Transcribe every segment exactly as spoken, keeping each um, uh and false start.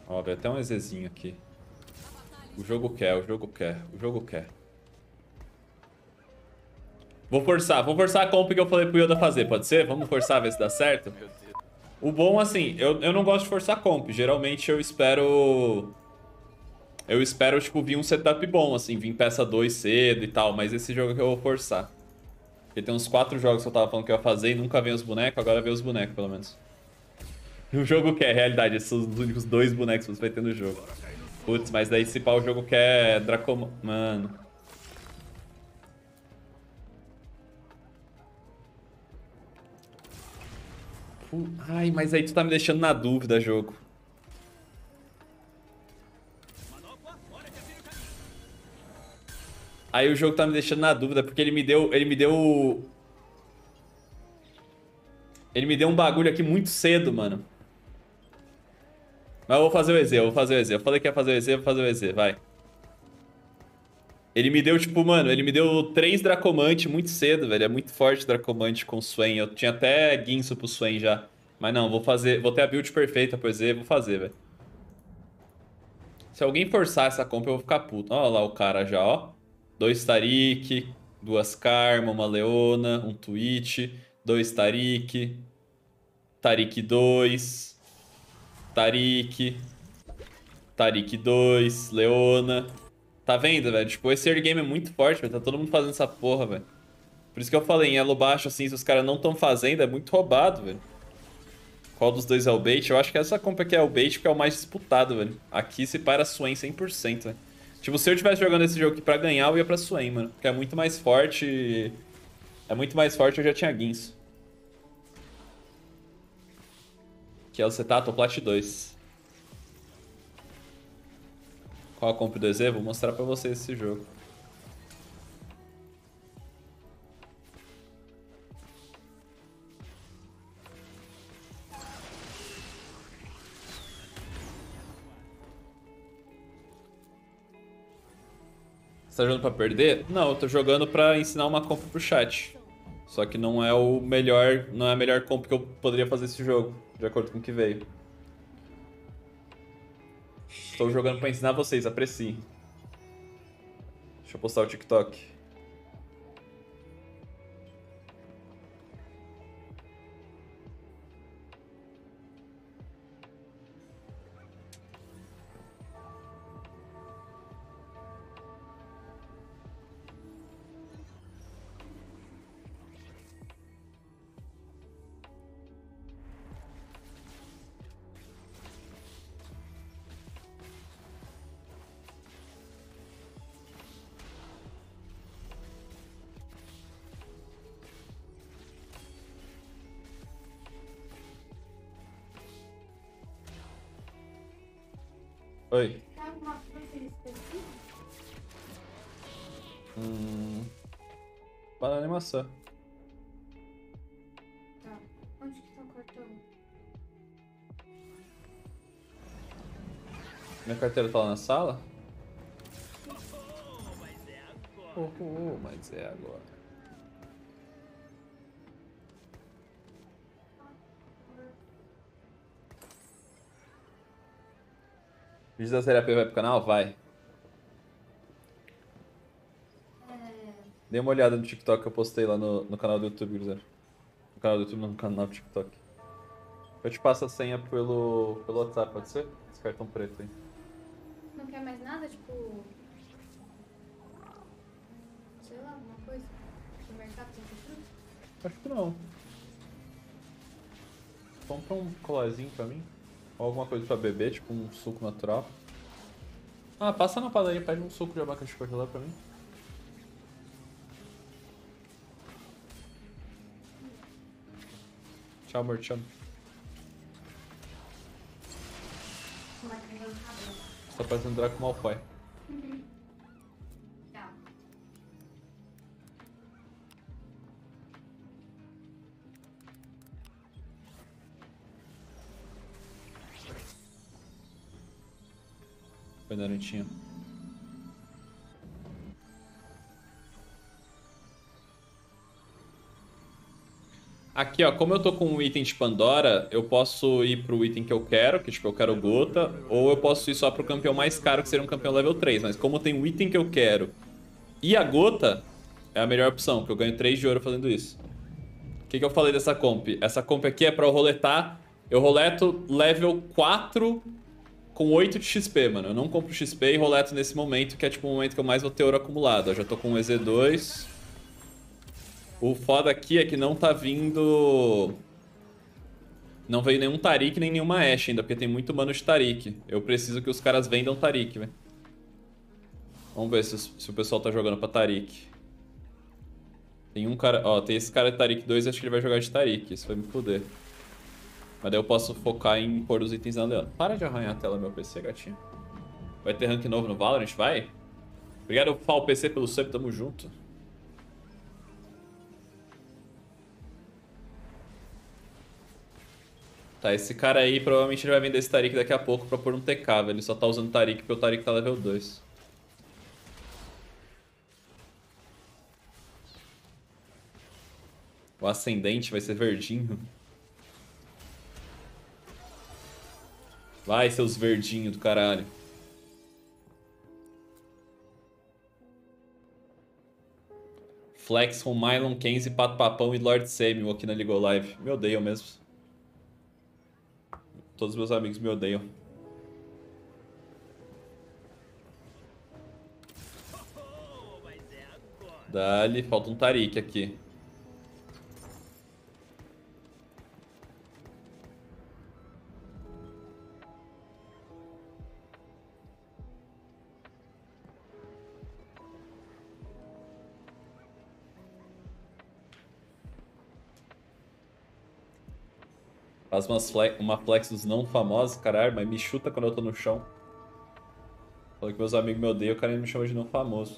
Ó, veio até um EZzinho aqui. O jogo quer, o jogo quer, o jogo quer. Vou forçar, vou forçar a comp que eu falei pro Yoda fazer, pode ser? Vamos forçar, ver se dá certo? Meu Deus. O bom, assim, eu, eu não gosto de forçar comp. Geralmente eu espero... Eu espero, tipo, vir um setup bom, assim, vir peça dois cedo e tal. Mas esse jogo que eu vou forçar. Porque tem uns quatro jogos que eu tava falando que eu ia fazer e nunca vem os bonecos, agora vem os bonecos, pelo menos. O jogo quer, realidade, esses são os únicos dois bonecos que você vai ter no jogo. Putz, mas daí se pá o jogo quer Dracoma... Mano... Pu- Ai, mas aí tu tá me deixando na dúvida, jogo. Aí o jogo tá me deixando na dúvida, porque ele me deu... Ele me deu... Ele me deu um bagulho aqui muito cedo, mano. Mas eu vou fazer o E Z, eu vou fazer o E Z. Eu falei que ia fazer o E Z, eu vou fazer o E Z, vai. Ele me deu, tipo, mano, ele me deu três Dracomante muito cedo, velho. É muito forte Dracomante com Swain. Eu tinha até Guinso pro Swain já. Mas não, vou fazer... Vou ter a build perfeita pro E Z, vou fazer, velho. Se alguém forçar essa compra, eu vou ficar puto. Olha lá o cara já, ó. Dois Taric, duas Karma, uma Leona, um Twitch, dois Taric, Taric dois, Taric, Taric dois, Leona. Tá vendo, velho? Tipo, esse early game é muito forte, velho. Tá todo mundo fazendo essa porra, velho. Por isso que eu falei, em elo baixo, assim, se os caras não estão fazendo, é muito roubado, velho. Qual dos dois é o bait? Eu acho que essa compra aqui é o bait, porque é o mais disputado, velho. Aqui se para Swain cem por cento, velho. Tipo, se eu tivesse jogando esse jogo aqui pra ganhar, eu ia pra Swain, mano. Porque é muito mais forte. É muito mais forte, eu já tinha Guinso. Que é o Cetato Plat dois. Qual a compra do E Z? Vou mostrar pra vocês esse jogo. Você tá jogando pra perder? Não, eu tô jogando pra ensinar uma compra pro chat. Só que não é o melhor, não é a melhor compra que eu poderia fazer esse jogo, de acordo com o que veio. Estou jogando pra ensinar vocês, apreciem. Deixa eu postar o TikTok. Oi. Tem alguma fruta específica? Hum... Banana e maçã. Tá. Onde que tá o cartão? Minha carteira tá lá na sala? Oh, oh, oh, mas é agora. Vídeo da série A P vai pro canal? Vai. É... Dê uma olhada no TikTok que eu postei lá no, no canal do YouTube, Cruzeiro. No canal do YouTube, não, no canal do TikTok. Eu te passo a senha pelo, pelo WhatsApp, pode ser? Esse cartão preto aí. Não quer mais nada? Tipo... Sei lá, alguma coisa? No mercado tem que fruta? Acho que não. Compra um colarzinho pra mim. Ou alguma coisa pra beber, tipo um suco natural. Ah, passa na padaria e pede um suco de abacaxi congelado pra mim. Tchau, amor, te amo. Uma crema no cabelo. Você tá parecendo Draco Malfoy. Tchau. Foi Narutinho. Aqui, ó, como eu tô com um item de Pandora, eu posso ir pro item que eu quero, que tipo, eu quero Gota, ou eu posso ir só pro campeão mais caro, que seria um campeão level três. Mas como tem o item que eu quero e a Gota, é a melhor opção, porque eu ganho três de ouro fazendo isso. O que, que eu falei dessa comp? Essa comp aqui é pra eu roletar. Eu roleto level quatro com oito de X P, mano. Eu não compro X P e roleto nesse momento, que é tipo o momento que eu mais vou ter ouro acumulado. Eu já tô com um E Z dois. O foda aqui é que não tá vindo... Não veio nenhum Taric nem nenhuma Ashe ainda, porque tem muito mano de Taric. Eu preciso que os caras vendam Taric, velho. Vamos ver se, se o pessoal tá jogando pra Taric. Tem um cara... Ó, tem esse cara de Taric dois, acho que ele vai jogar de Taric. Isso vai me foder. Mas daí eu posso focar em pôr os itens na Leona. Para de arranhar a tela do meu P C, gatinho. Vai ter rank novo no Valorant? Vai? Obrigado, Fal P C, pelo sub, tamo junto. Tá, esse cara aí, provavelmente ele vai vender esse Taric daqui a pouco pra pôr um T K, velho. Ele só tá usando Taric porque o Taric tá level dois. O ascendente vai ser verdinho. Vai, seus verdinhos do caralho. Flex com Mylon, Kenzie, Pato Papão e Lord Samuel aqui na League of Live. Me odeiam mesmo. Todos meus amigos me odeiam. Dali, falta um Taric aqui. Faz umas flex, uma flex dos não famosos, caralho, mas me chuta quando eu tô no chão. Falei que meus amigos me odeiam, o cara me chama de não famoso.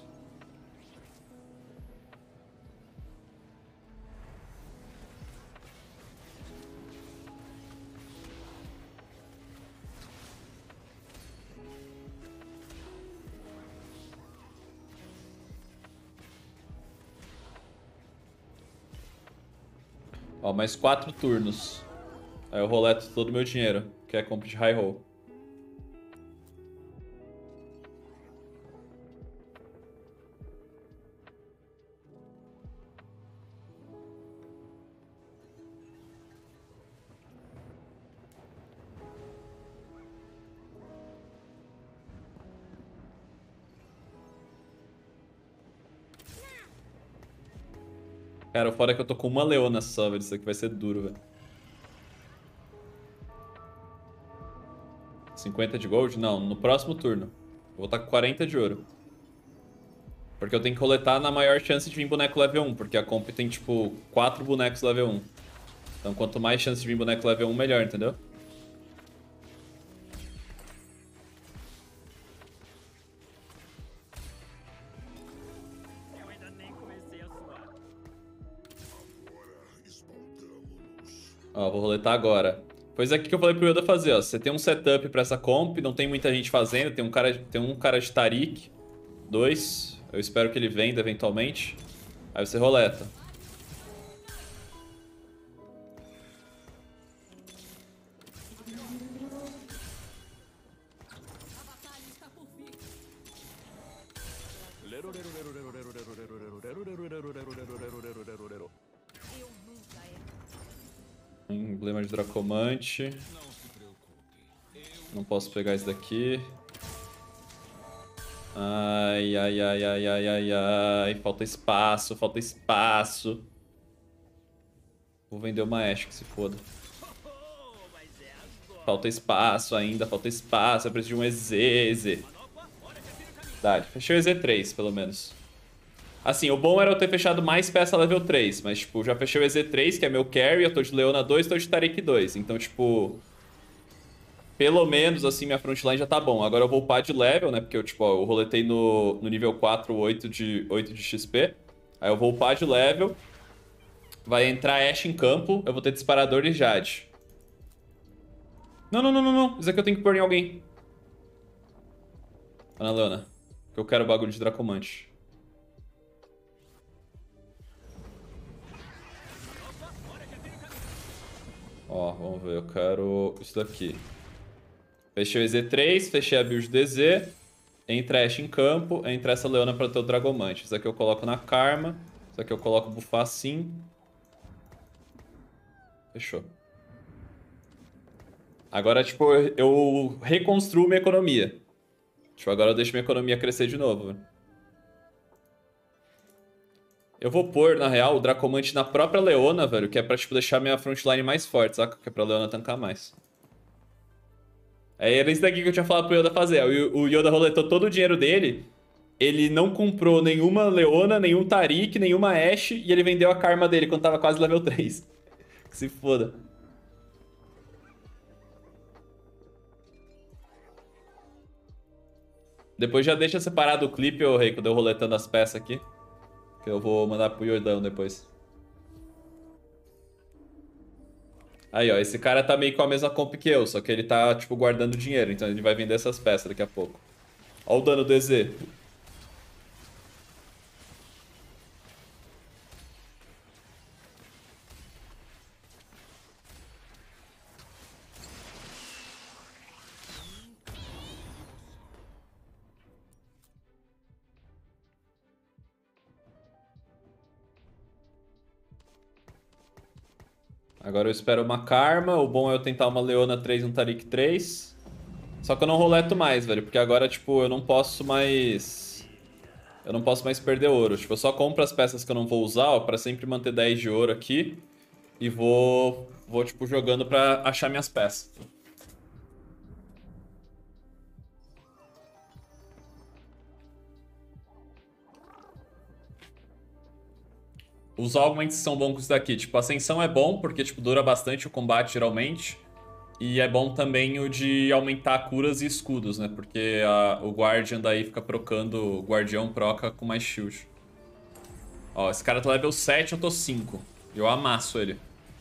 Ó, mais quatro turnos. Aí eu roleto todo o meu dinheiro, que é compra de high roll. Cara, o foda é que eu tô com uma Leona só, velho. Isso aqui vai ser duro, velho. cinquenta de gold? Não, no próximo turno. Eu vou estar com quarenta de ouro. Porque eu tenho que coletar na maior chance de vir boneco level um. Porque a comp tem, tipo, quatro bonecos level um. Então, quanto mais chance de vir boneco level um, melhor, entendeu? Eu ainda nem comecei a suar. Ó, vou roletar agora. Pois é, o que eu falei pro Yoda fazer, ó. Você tem um setup pra essa comp, não tem muita gente fazendo. Tem um cara, tem um cara de Taric. Dois. Eu espero que ele venda eventualmente. Aí você roleta. Emblema de Dracomante. Não posso pegar isso daqui. Ai, ai, ai, ai, ai, ai, ai. Falta espaço, falta espaço. Vou vender uma Ashe, que se foda. Falta espaço ainda, falta espaço. Eu preciso de um E Z, E Z. Dá, fechei o E Z três, pelo menos. Assim, o bom era eu ter fechado mais peça level três. Mas, tipo, já fechei o E Z três, que é meu carry. Eu tô de Leona dois, tô de Taric dois. Então, tipo... Pelo menos, assim, minha frontline já tá bom. Agora eu vou upar de level, né? Porque eu, tipo, ó, eu roletei no, no nível quatro, oito de, oito de X P. Aí eu vou upar de level. Vai entrar Ashe em campo. Eu vou ter disparador de Jade. Não, não, não, não, não. Isso aqui eu tenho que pôr em alguém. Ana Leona. Que eu quero o bagulho de Dracomante. Ó, vamos ver. Eu quero isso daqui. Fechei o E Z três, fechei a build D Z. Entra Ashe em campo, entra essa Leona pra ter o Dragomante. Isso aqui eu coloco na Karma. Isso aqui eu coloco buffar assim. Fechou. Agora, tipo, eu reconstruo minha economia. Tipo, agora eu deixo minha economia crescer de novo. Velho. Eu vou pôr, na real, o Dracomante na própria Leona, velho, que é pra, tipo, deixar minha frontline mais forte, saca? Que é pra Leona tancar mais. Aí era isso daqui que eu tinha falado pro Yoda fazer. O Yoda roletou todo o dinheiro dele. Ele não comprou nenhuma Leona, nenhum Taric, nenhuma Ashe. E ele vendeu a Karma dele quando tava quase level três. Que se foda. Depois já deixa separado o clipe, ô Rei, quando eu roletando as peças aqui. Que eu vou mandar pro Yordão depois. Aí, ó, esse cara tá meio com a mesma comp que eu, só que ele tá, tipo, guardando dinheiro, então ele vai vender essas peças daqui a pouco. Ó o dano do E Z. Agora eu espero uma Karma, o bom é eu tentar uma Leona três e um Taric três. Só que eu não roleto mais, velho, porque agora, tipo, eu não posso mais... Eu não posso mais perder ouro. Tipo, eu só compro as peças que eu não vou usar, ó, pra sempre manter dez de ouro aqui. E vou, vou tipo, jogando pra achar minhas peças. Os augments são bons com isso daqui. Tipo, Ascensão é bom, porque, tipo, dura bastante o combate, geralmente. E é bom também o de aumentar curas e escudos, né? Porque a, o Guardian daí fica procando... O Guardião proca com mais shield. Ó, esse cara tá level sete, eu tô cinco. Eu amasso ele.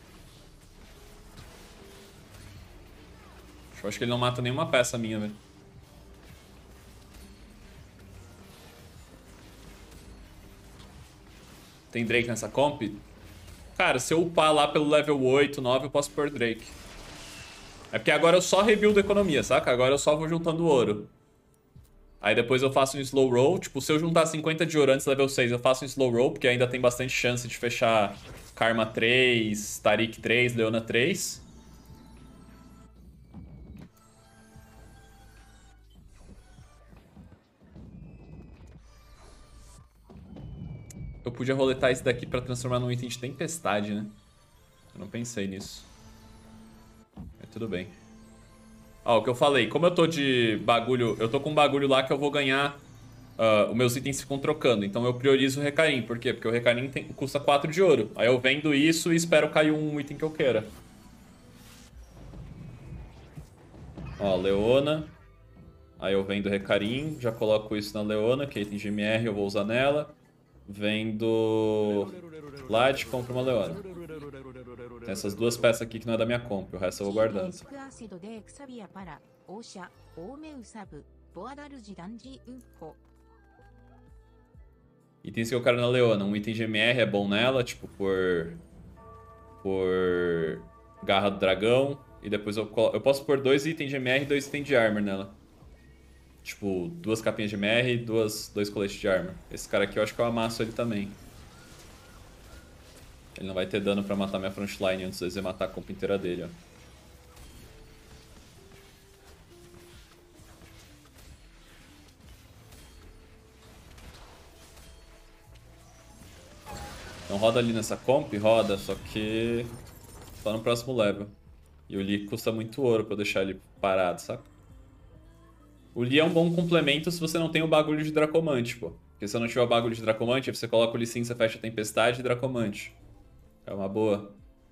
Eu acho que ele não mata nenhuma peça minha, velho. Tem Drake nessa comp? Cara, se eu upar lá pelo level oito, nove, eu posso pôr Drake. É porque agora eu só rebuildo a economia, saca? Agora eu só vou juntando ouro. Aí depois eu faço um slow roll. Tipo, se eu juntar cinquenta de ouro antes do level seis, eu faço um slow roll, porque ainda tem bastante chance de fechar Karma três, Taric três, Leona três. Eu podia roletar esse daqui pra transformar num item de tempestade, né? Eu não pensei nisso. Mas tudo bem. Ó, o que eu falei. Como eu tô de bagulho... Eu tô com um bagulho lá que eu vou ganhar... Uh, os meus itens ficam trocando. Então eu priorizo o Recarim. Por quê? Porque o Recarim tem, custa quatro de ouro. Aí eu vendo isso e espero cair um item que eu queira. Ó, Leona. Aí eu vendo Recarim. Já coloco isso na Leona, que é item de M R, eu vou usar nela. Vendo Light, compro uma Leona. Tem essas duas peças aqui que não é da minha comp, o resto eu vou guardando. Itens que eu quero na Leona. Um item de M R é bom nela, tipo por... Por... Garra do Dragão. E depois eu, colo... eu posso pôr dois itens de M R e dois itens de Armor nela. Tipo, duas capinhas de M R e duas, dois coletes de arma. Esse cara aqui eu acho que eu amasso ele também. Ele não vai ter dano pra matar minha frontline antes de eu matar a comp inteira dele, ó. Então roda ali nessa comp, roda, só que... Só no próximo level. E o Lee custa muito ouro pra eu deixar ele parado, saca? O Lee é um bom complemento se você não tem o bagulho de Dracomante, pô. Porque se eu não tiver o bagulho de Dracomante, aí você coloca o Licença, fecha a Tempestade e Dracomante. É uma boa.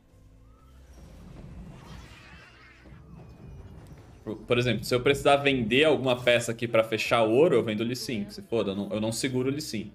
Por exemplo, se eu precisar vender alguma peça aqui pra fechar ouro, eu vendo o Lee Sin. Se foda, eu não, eu não seguro o Lee Sin.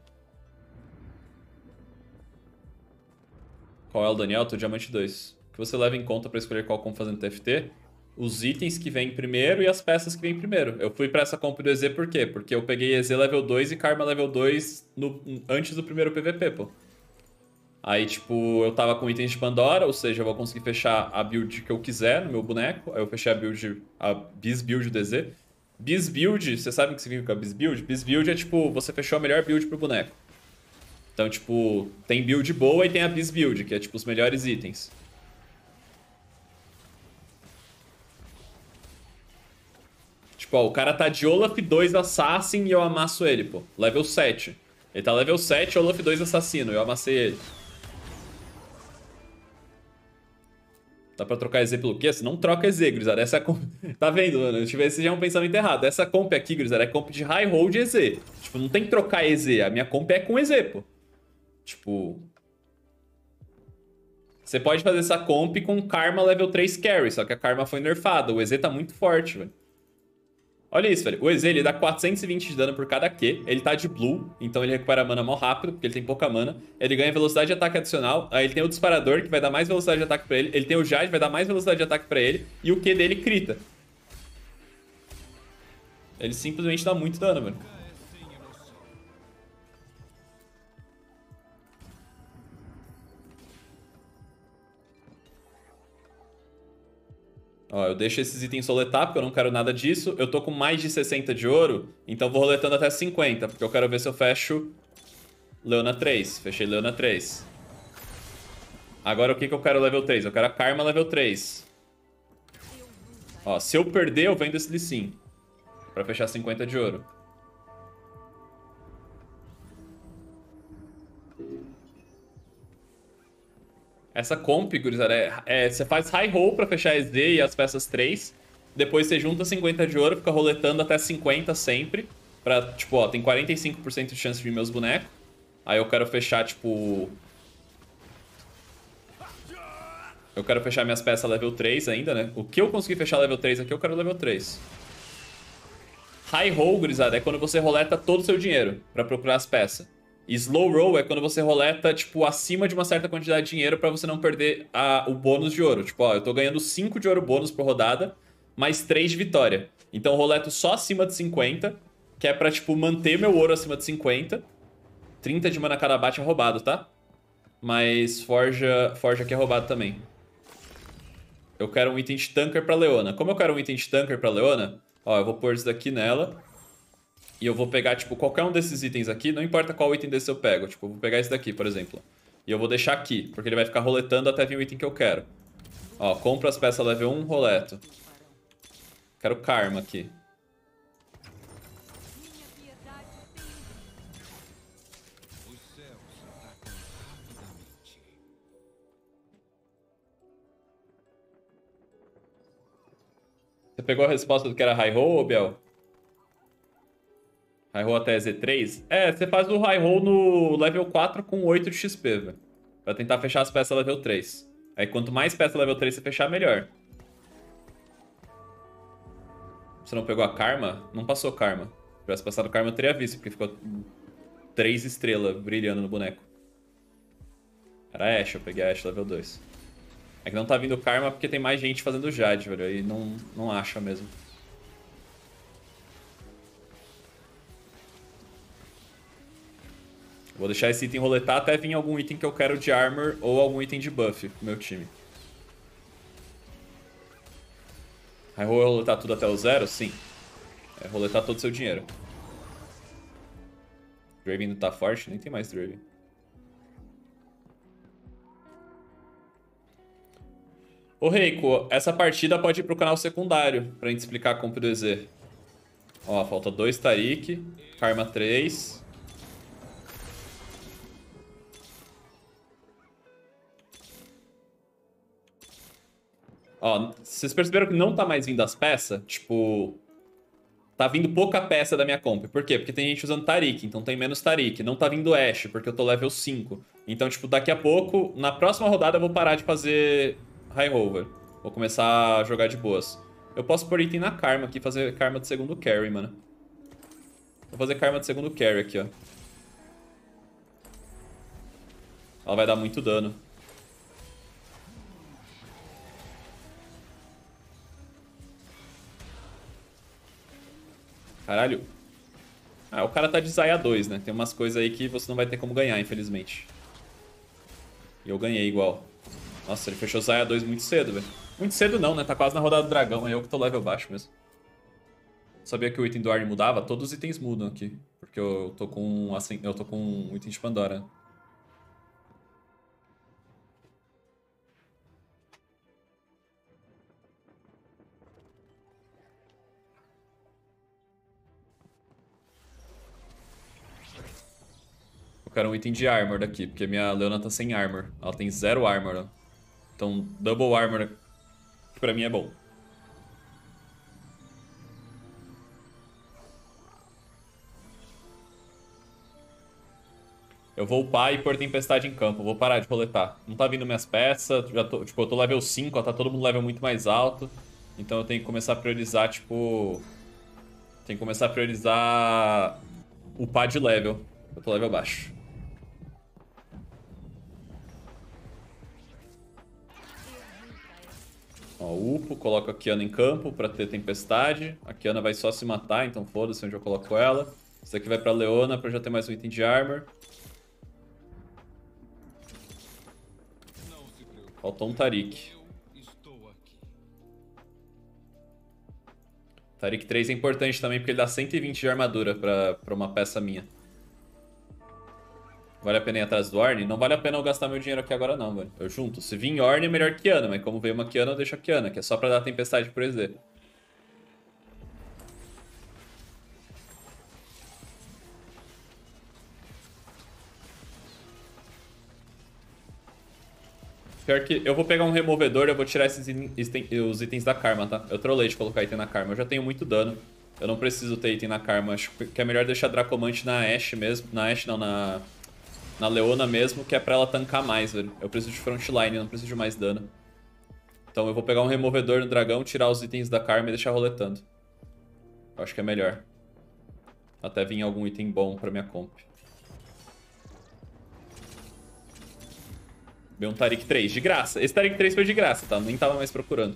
Qual é o Daniel? Tô Diamante dois. O que você leva em conta pra escolher qual comp fazendo T F T? Os itens que vêm primeiro e as peças que vêm primeiro. Eu fui pra essa comp do E Z por quê? Porque eu peguei E Z level dois e Karma level dois no, antes do primeiro P V P, pô. Aí, tipo, eu tava com itens de Pandora, ou seja, eu vou conseguir fechar a build que eu quiser no meu boneco. Aí eu fechei a build, a Bis Build D Z. Bis Build, você sabe o que significa Bis Build? Bis Build é, tipo, você fechou a melhor build pro boneco. Então, tipo, tem build boa e tem a Bis Build, que é, tipo, os melhores itens. Tipo, ó, o cara tá de Olaf dois Assassin e eu amasso ele, pô. Level sete. Ele tá level sete, Olaf dois Assassino, eu amassei ele. Dá pra trocar E Z pelo quê? Você não troca E Z, gurizada. Essa comp... Tá vendo, mano? Deixa eu ver se já é um pensamento errado. Essa comp aqui, gurizada, é comp de high hold E Z. Tipo, não tem que trocar E Z. A minha comp é com E Z, pô. Tipo... Você pode fazer essa comp com Karma level três carry, só que a Karma foi nerfada. O E Z tá muito forte, velho. Olha isso, velho. O E Z, ele dá quatrocentos e vinte de dano por cada Q. Ele tá de blue, então ele recupera mana mó rápido, porque ele tem pouca mana. Ele ganha velocidade de ataque adicional. Aí ele tem o disparador, que vai dar mais velocidade de ataque pra ele. Ele tem o Jade, vai dar mais velocidade de ataque pra ele. E o Q dele crita. Ele simplesmente dá muito dano, velho. Ó, eu deixo esses itens soletar, porque eu não quero nada disso. Eu tô com mais de sessenta de ouro, então vou roletando até cinquenta, porque eu quero ver se eu fecho Leona três. Fechei Leona três. Agora o que que eu quero level três? Eu quero a Karma level três. Ó, se eu perder, eu vendo esse Lee Sin, pra fechar cinquenta de ouro. Essa comp, gurizada, é, é, você faz high roll pra fechar a S D e as peças três. Depois você junta cinquenta de ouro, fica roletando até cinquenta sempre. Pra, tipo, ó, tem quarenta e cinco por cento de chance de vir meus bonecos. Aí eu quero fechar, tipo... Eu quero fechar minhas peças level três ainda, né? O que eu conseguir fechar level três aqui, eu quero level três. High roll, gurizada, é quando você roleta todo o seu dinheiro pra procurar as peças. E slow roll é quando você roleta, tipo, acima de uma certa quantidade de dinheiro pra você não perder a, o bônus de ouro. Tipo, ó, eu tô ganhando cinco de ouro bônus por rodada, mais três de vitória. Então eu roleto só acima de cinquenta, que é pra, tipo, manter meu ouro acima de cinquenta. trinta de mana cada bate é roubado, tá? Mas Forja, Forja aqui é roubado também. Eu quero um item de tanker pra Leona. Como eu quero um item de tanker pra Leona, ó, eu vou pôr isso daqui nela. E eu vou pegar, tipo, qualquer um desses itens aqui, não importa qual item desse eu pego. Tipo, eu vou pegar esse daqui, por exemplo. E eu vou deixar aqui, porque ele vai ficar roletando até vir o item que eu quero. Ó, compro as peças level um, roleto. Quero Karma aqui. Você pegou a resposta do que era High Roll, ou Biel? High Roll até Z três? É, você faz o High Roll no level quatro com oito de X P, velho. Pra tentar fechar as peças level três. Aí quanto mais peça level três você fechar, melhor. Você não pegou a Karma? Não passou Karma. Se tivesse passado Karma, eu teria visto, porque ficou três estrelas brilhando no boneco. Era Ashe, eu peguei a Ashe level dois. É que não tá vindo Karma porque tem mais gente fazendo Jade, velho. Aí não, não acha mesmo. Vou deixar esse item roletar até vir algum item que eu quero de armor ou algum item de buff pro meu time. Aí vou roletar tudo até o zero? Sim. É roletar todo o seu dinheiro. Draven não tá forte? Nem tem mais Draven. Ô Reiko, essa partida pode ir pro canal secundário pra gente explicar a comp do E Z. Ó, falta dois Taric, Karma três. Ó, vocês perceberam que não tá mais vindo as peças? Tipo, tá vindo pouca peça da minha comp. Por quê? Porque tem gente usando Taric, então tem menos Taric. Não tá vindo Ashe, porque eu tô level cinco. Então, tipo, daqui a pouco, na próxima rodada eu vou parar de fazer High Rover. Vou começar a jogar de boas. Eu posso pôr item na Karma aqui, fazer Karma de segundo carry, mano. Vou fazer Karma de segundo carry aqui, ó. Ela vai dar muito dano. Caralho. Ah, o cara tá de Zaya dois, né? Tem umas coisas aí que você não vai ter como ganhar, infelizmente. E eu ganhei igual. Nossa, ele fechou Zaya dois muito cedo, velho. Muito cedo não, né? Tá quase na rodada do dragão. É eu que tô level baixo mesmo. Sabia que o item do Arne mudava? Todos os itens mudam aqui. Porque eu tô com, assim, eu tô com um item de Pandora. Eu quero um item de armor daqui, porque minha Leona tá sem armor. Ela tem zero armor, ó. Então, double armor, que pra mim é bom. Eu vou upar e pôr tempestade em campo. Vou parar de roletar. Não tá vindo minhas peças. Já tô, tipo, eu tô level cinco, ó, tá todo mundo level muito mais alto. Então eu tenho que começar a priorizar, tipo... Tem que começar a priorizar upar de level. Eu tô level baixo. Ó, upo, coloco a Kiana em campo pra ter tempestade. A Kiana vai só se matar, então foda-se onde eu coloco ela. Isso aqui vai pra Leona pra já ter mais um item de armor. Faltou um Taric. Taric três é importante também porque ele dá cento e vinte de armadura pra, pra uma peça minha. Vale a pena ir atrás do Ornn? Não vale a pena eu gastar meu dinheiro aqui agora não, velho. Eu junto. Se vir Ornn é melhor que Kiana, mas como veio uma Kiana, eu deixo a Kiana, que é só pra dar tempestade pro E Z. Pior que eu vou pegar um removedor, eu vou tirar esses item, os itens da Karma, tá? Eu trolei de colocar item na Karma. Eu já tenho muito dano. Eu não preciso ter item na Karma. Acho que é melhor deixar Dracomante na Ashe mesmo. Na Ashe não, na... Na Leona mesmo, que é pra ela tancar mais, velho. Eu preciso de frontline, eu não preciso de mais dano. Então eu vou pegar um removedor no dragão, tirar os itens da Karma e deixar roletando. Eu acho que é melhor. Até vir algum item bom pra minha comp. Veio um Taric três, de graça. Esse Taric três foi de graça, tá? Nem tava mais procurando.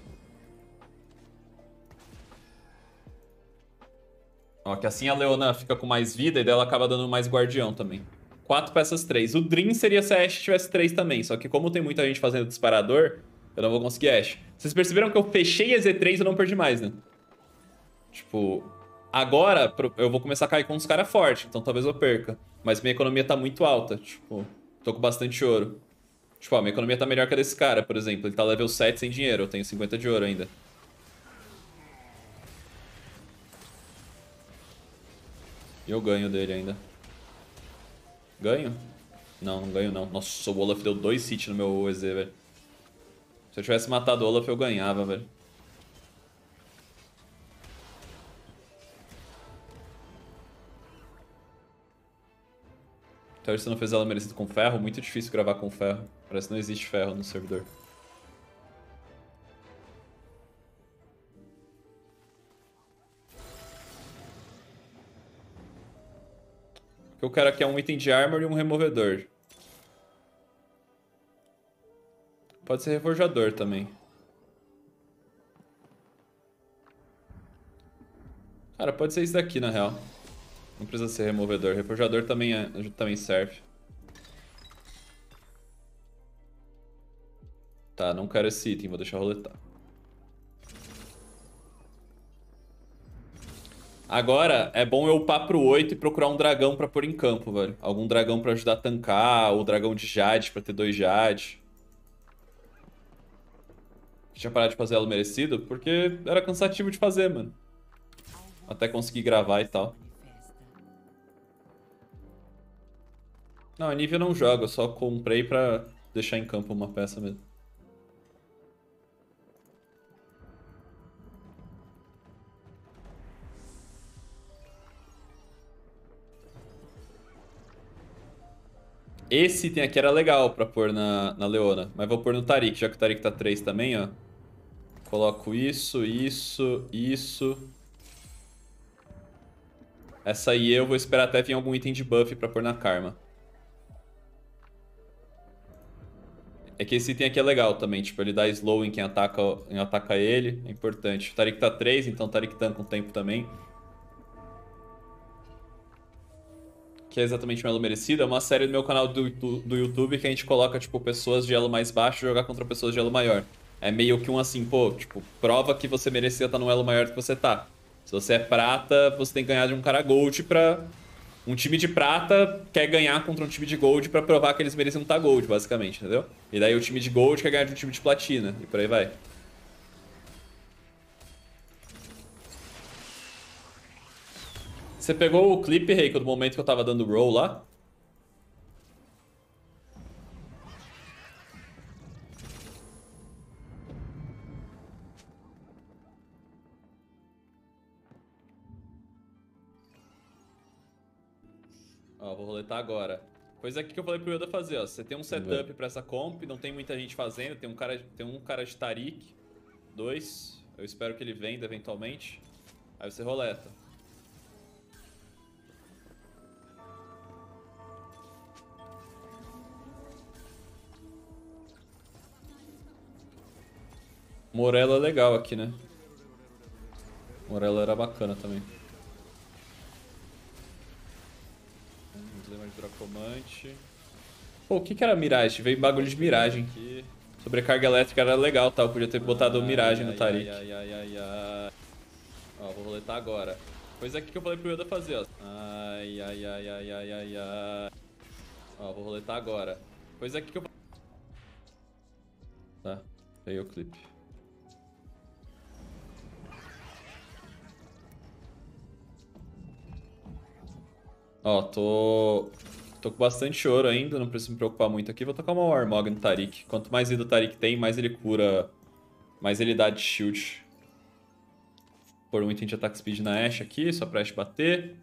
Ó, que assim a Leona fica com mais vida e dela acaba dando mais guardião também. Quatro peças três. O Dream seria se a Ashe tivesse três também. Só que como tem muita gente fazendo disparador, eu não vou conseguir Ashe. Vocês perceberam que eu fechei a Z três e eu não perdi mais, né? Tipo, agora eu vou começar a cair com uns caras fortes, então talvez eu perca. Mas minha economia tá muito alta, tipo, tô com bastante ouro. Tipo, ó, minha economia tá melhor que a desse cara, por exemplo. Ele tá level sete sem dinheiro, eu tenho cinquenta de ouro ainda. E eu ganho dele ainda. Ganho? Não, não ganho não. Nossa, o Olaf deu dois hits no meu E Z, velho. Se eu tivesse matado o Olaf, eu ganhava, velho. Então você não fez ela merecido com ferro? Muito difícil gravar com ferro. Parece que não existe ferro no servidor. O que eu quero aqui é um item de armor e um removedor. Pode ser reforjador também. Cara, pode ser isso daqui, na real. Não precisa ser removedor. Reforjador também, é, também serve. Tá, não quero esse item. Vou deixar roletar. Agora, é bom eu upar pro oito e procurar um dragão pra pôr em campo, velho. Algum dragão pra ajudar a tancar, ou dragão de Jade pra ter dois Jade. Tinha parado de fazer elo merecido porque era cansativo de fazer, mano. Até conseguir gravar e tal. Não, a Nivea eu não jogo, eu só comprei pra deixar em campo uma peça mesmo. Esse item aqui era legal pra pôr na, na Leona, mas vou pôr no Taric, já que o Taric tá três também, ó. Coloco isso, isso, isso. Essa aí eu vou esperar até vir algum item de buff pra pôr na Karma. É que esse item aqui é legal também, tipo, ele dá slow em quem ataca, em ataca ele, é importante. O Taric tá três, então o Taric tanca um tempo também. que é exatamente um elo merecido, é uma série do meu canal do, do, do YouTube que a gente coloca, tipo, pessoas de elo mais baixo jogar contra pessoas de elo maior. É meio que um assim, pô, tipo, prova que você merecia estar no elo maior do que você tá. Se você é prata, você tem que ganhar de um cara gold pra... Um time de prata quer ganhar contra um time de gold pra provar que eles mereciam estar gold, basicamente, entendeu? E daí o time de gold quer ganhar de um time de platina, e por aí vai. Você pegou o clipe, Reiko, do momento que eu tava dando roll lá? Ó, vou roletar agora. Coisa aqui que eu falei pro Yoda fazer, ó. Você tem um setup pra essa comp, não tem muita gente fazendo. Tem um cara, tem um cara de Taric. Dois. Eu espero que ele venda eventualmente. Aí você roleta. Morello é legal aqui, né? Morello era bacana também. Emblema de Dracomante. Pô, o que que era Mirage? Veio bagulho de Miragem aqui. Sobrecarga elétrica era legal, tá? Eu podia ter botado ai, Miragem no Taric. Ai, ai, ai, ai, ó, vou roletar agora. Coisa aqui que eu falei pro Yoda fazer, ó. Ai, ai, ai, ai, ai, ai, ai. Ó, vou roletar agora. Coisa aqui que eu... Tá, peguei o clipe. Ó, tô... Tô com bastante ouro ainda, não preciso me preocupar muito aqui. Vou tocar uma Warmog no Taric. Quanto mais vida o Taric tem, mais ele cura... Mais ele dá de shield. Por um item de attack speed na Ashe aqui, só pra Ashe bater.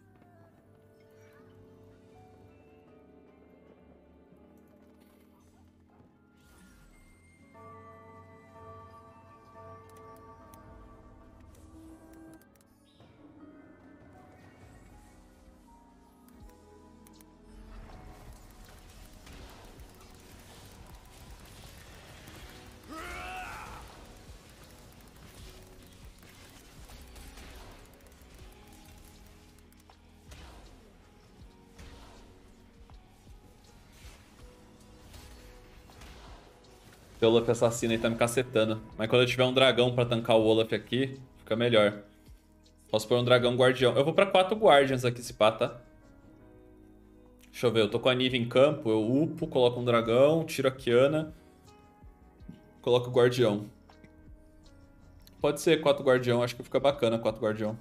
O Olaf assassino aí tá me cacetando. Mas quando eu tiver um dragão pra tancar o Olaf aqui, fica melhor. Posso pôr um dragão guardião. Eu vou pra quatro guardians aqui, se pá, tá? Deixa eu ver, eu tô com a Nivea em campo, eu upo, coloco um dragão, tiro a Kiana, coloco o guardião. Pode ser quatro guardião, acho que fica bacana quatro guardião.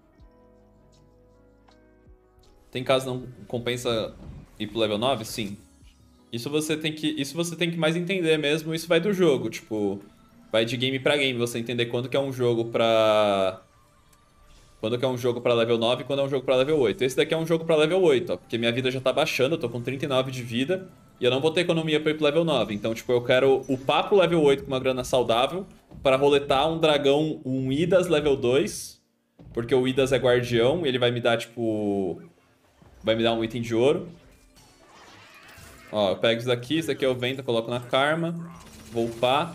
Tem caso não compensa ir pro level nove? Sim. Isso você tem que, isso você tem que mais entender mesmo, isso vai do jogo, tipo... Vai de game pra game, você entender quando que é um jogo pra... Quando que é um jogo pra level nove e quando é um jogo pra level oito. Esse daqui é um jogo pra level oito, ó, porque minha vida já tá baixando, eu tô com trinta e nove de vida e eu não vou ter economia pra ir pro level nove. Então, tipo, eu quero upar pro level oito com uma grana saudável pra roletar um dragão, um Idas level dois, porque o Idas é guardião e ele vai me dar, tipo... Vai me dar um item de ouro. Ó, eu pego isso daqui, isso daqui eu vendo, eu coloco na Karma. Vou upar.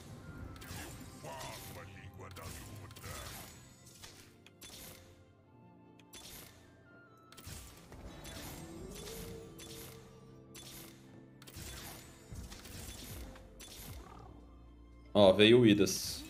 Ó, veio o Idas.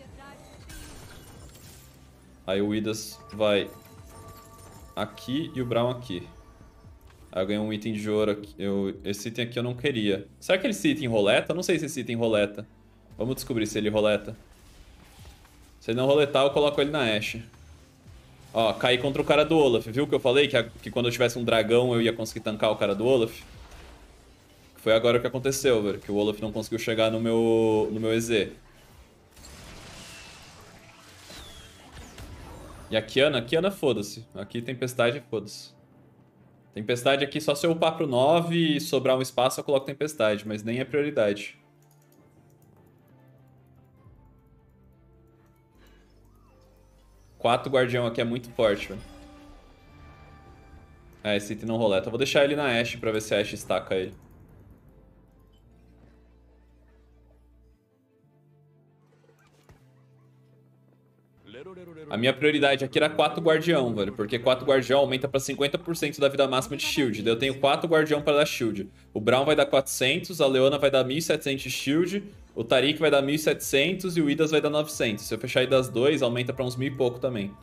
Aí o Idas vai aqui e o Brown aqui. Aí eu ganhei um item de ouro aqui. Eu, esse item aqui eu não queria. Será que esse item roleta? Eu não sei se esse item roleta. Vamos descobrir se ele roleta. Se ele não roletar, eu coloco ele na Ashe. Ó, caí contra o cara do Olaf. Viu que eu falei? Que, a, que quando eu tivesse um dragão eu ia conseguir tancar o cara do Olaf? Foi agora o que aconteceu, velho. Que o Olaf não conseguiu chegar no meu, no meu E Z. E a Kiana? A Kiana, foda-se. Aqui Tempestade, foda-se. Tempestade aqui, só se eu upar pro nove e sobrar um espaço eu coloco Tempestade, mas nem é prioridade. quatro guardião aqui é muito forte, velho. É, esse item não roleta. Eu vou deixar ele na Ashe pra ver se a Ashe estaca ele. A minha prioridade aqui era quatro guardião, velho. Porque quatro guardião aumenta pra cinquenta por cento da vida máxima de shield. Daí eu tenho quatro guardião pra dar shield. O Braum vai dar quatrocentos, a Leona vai dar mil e setecentos de shield, o Taric vai dar mil e setecentos e o Idas vai dar novecentos. Se eu fechar Idas dois, aumenta pra uns mil e pouco também.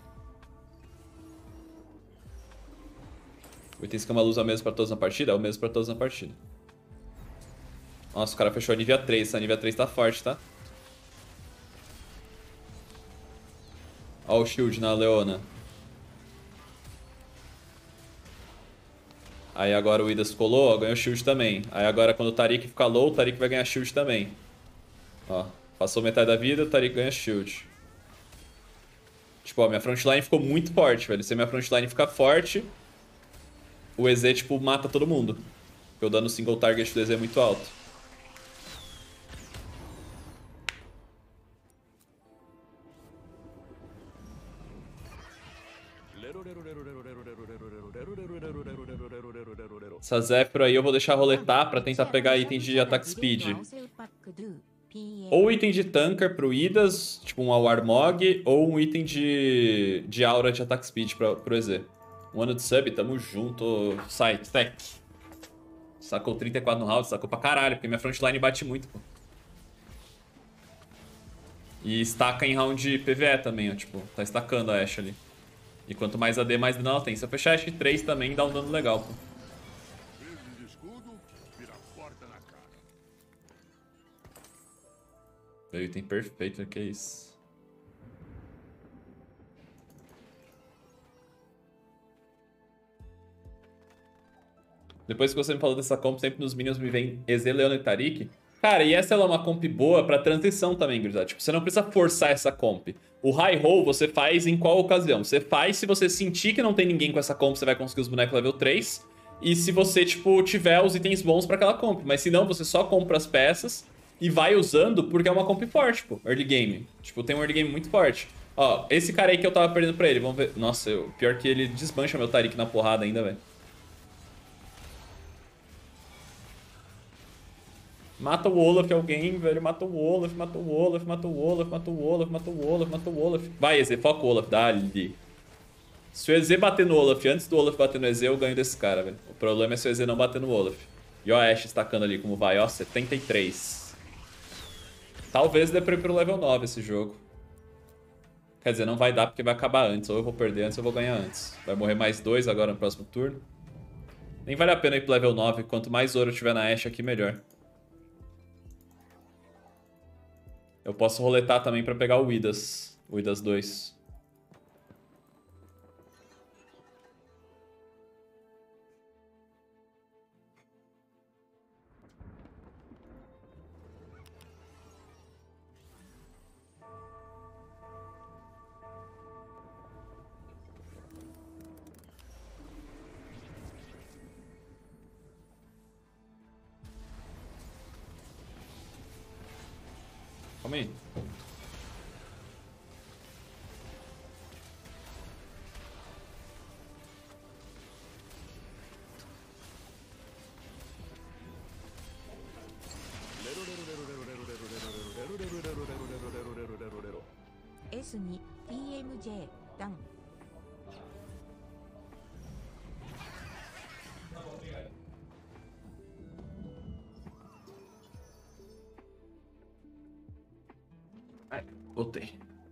O item escama luz é o mesmo pra todos na partida? É o mesmo pra todos na partida. Nossa, o cara fechou a Nivea três. A Nivea três tá forte, tá? Ó o shield na Leona. Aí agora o Idas ficou low, ó, ganhou shield também. Aí agora quando o Taric ficar low, o Taric vai ganhar shield também. Ó, passou metade da vida, o Taric ganha shield. Tipo, ó, minha frontline ficou muito forte, velho. Se a minha frontline ficar forte, o E Z, tipo, mata todo mundo. Porque o dano single target do E Z é muito alto. Essa Zephyr aí eu vou deixar roletar pra tentar pegar item de attack speed. Ou item de tanker pro Idas, tipo um Warmog, ou um item de, de aura de attack speed pra, pro E Z. Um ano de sub, tamo junto. Sai, tech. Sacou trinta e quatro no round, sacou pra caralho, porque minha frontline bate muito, pô. E estaca em round P V E também, ó, tipo, tá estacando a Ashe ali. E quanto mais A D, mais dano ela tem. Se eu fechar Ashe três também, dá um dano legal, pô. Meu item perfeito, que é isso. Depois que você me falou dessa comp, sempre nos minions me vem E Z, Leona e Taric. Cara, e essa ela é uma comp boa pra transição também, gurizada. Tipo, você não precisa forçar essa comp. O high roll você faz em qual ocasião? Você faz se você sentir que não tem ninguém com essa comp, você vai conseguir os bonecos level três. E se você, tipo, tiver os itens bons pra aquela comp. Mas se não, você só compra as peças e vai usando porque é uma comp forte, pô. Early game. Tipo, tem um early game muito forte. Ó, esse cara aí que eu tava perdendo pra ele, vamos ver. Nossa, eu... pior que ele desmancha meu Taric na porrada ainda, velho. Mata o Olaf alguém, velho. Mata o Olaf, mata o Olaf, mata o Olaf, mata o Olaf, mata o Olaf, mata o Olaf. Vai, E Z, foca o Olaf, dá-lhe. Se o E Z bater no Olaf antes do Olaf bater no E Z, eu ganho desse cara, velho. O problema é se o E Z não bater no Olaf. E ó a Ashe estacando ali como vai, ó, setenta e três. Talvez dê pra ir pro level nove esse jogo. Quer dizer, não vai dar porque vai acabar antes. Ou eu vou perder antes ou eu vou ganhar antes. Vai morrer mais dois agora no próximo turno. Nem vale a pena ir pro level nove. Quanto mais ouro tiver na Ashe aqui, melhor. Eu posso roletar também pra pegar o Idas. O Idas dois. Calma aí. S に ティーエムジェー ダウン。 Ai, voltei.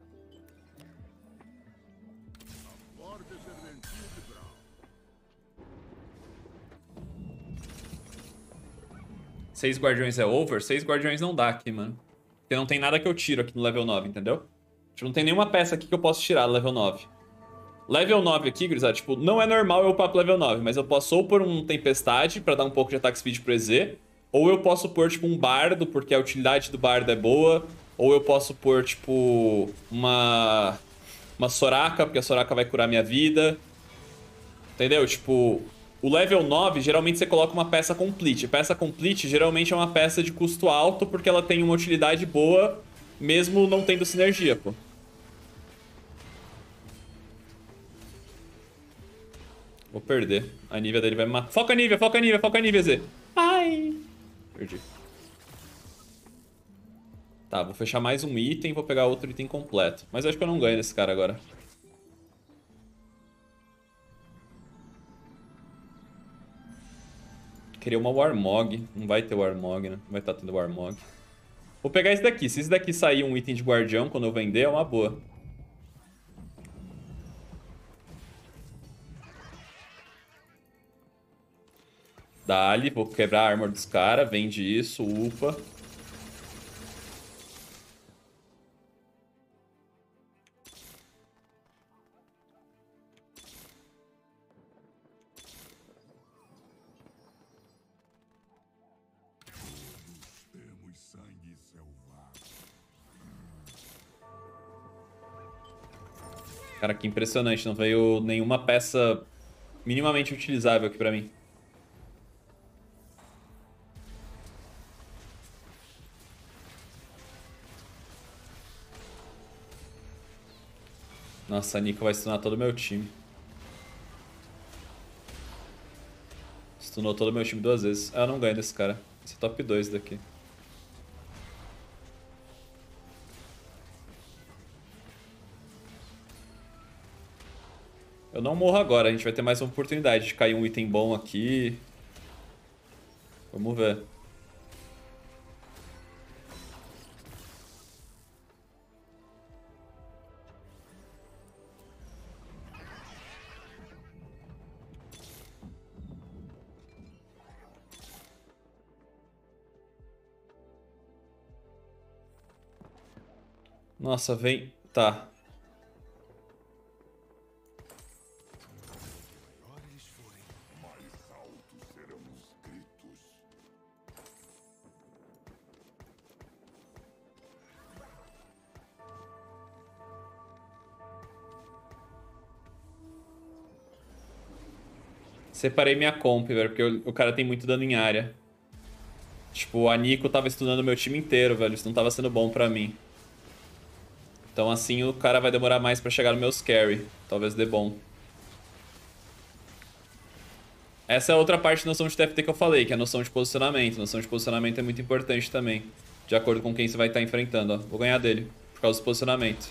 Seis guardiões é over? Seis guardiões não dá aqui, mano. Porque não tem nada que eu tiro aqui no level nove, entendeu? Tipo, não tem nenhuma peça aqui que eu posso tirar no level nove. Level nove aqui, gurizada, tipo, não é normal eu upar pro level nove, mas eu posso ou pôr um Tempestade pra dar um pouco de attack speed pro E Z, ou eu posso pôr, tipo, um Bardo, porque a utilidade do Bardo é boa, ou eu posso pôr, tipo, uma... uma Soraka, porque a Soraka vai curar minha vida. Entendeu? Tipo, o level nove, geralmente você coloca uma peça complete. Peça complete, geralmente é uma peça de custo alto, porque ela tem uma utilidade boa, mesmo não tendo sinergia, pô. Vou perder. A Nivea dele vai me matar. Foca a Nivea, foca a Nivea, foca a Nivea, Z. Ai. Perdi. Tá, vou fechar mais um item e vou pegar outro item completo. Mas eu acho que eu não ganho desse cara agora. queria uma Warmog. Não vai ter Warmog, né? Não vai estar tendo Warmog. Vou pegar esse daqui. Se esse daqui sair um item de guardião quando eu vender, é uma boa. Dali, vou quebrar a armor dos caras. Vende isso, upa. Cara, que impressionante. Não veio nenhuma peça minimamente utilizável aqui pra mim. Nossa, a Nico vai stunar todo o meu time. Stunou todo o meu time duas vezes. Ah, eu não ganho desse cara. Esse é top dois daqui. Eu não morro agora, a gente vai ter mais uma oportunidade de cair um item bom aqui. Vamos ver. Nossa, vem... Tá. Separei minha comp, velho, porque o, o cara tem muito dano em área. Tipo, a Nico tava estudando meu time inteiro, velho. Isso não tava sendo bom pra mim. Então assim o cara vai demorar mais pra chegar no meus carry. Talvez dê bom. Essa é a outra parte da noção de T F T que eu falei, que é a noção de posicionamento. A noção de posicionamento é muito importante também. De acordo com quem você vai estar enfrentando, ó. Vou ganhar dele, por causa do posicionamento.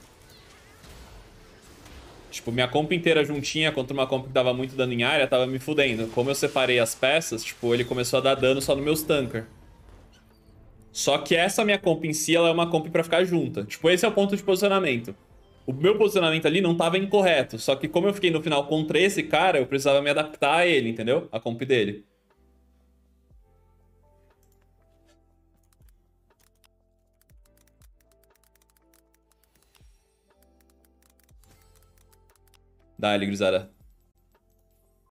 Tipo, minha comp inteira juntinha contra uma comp que dava muito dano em área, tava me fudendo. Como eu separei as peças, tipo, ele começou a dar dano só nos meus tanker. Só que essa minha comp em si, ela é uma comp pra ficar junta. Tipo, esse é o ponto de posicionamento. O meu posicionamento ali não tava incorreto. Só que como eu fiquei no final contra esse cara, eu precisava me adaptar a ele, entendeu? A comp dele. Dá-lhe, gurizada.